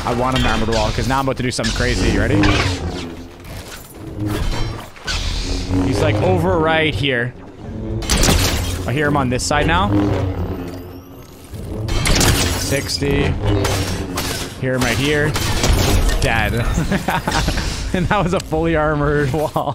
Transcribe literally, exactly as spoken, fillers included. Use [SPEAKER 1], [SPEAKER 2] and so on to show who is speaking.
[SPEAKER 1] I want an armored wall because now I'm about to do something crazy. You ready? He's like over right here. I hear him on this side now. sixty. Hear him right here. Dead. And that was a fully armored wall.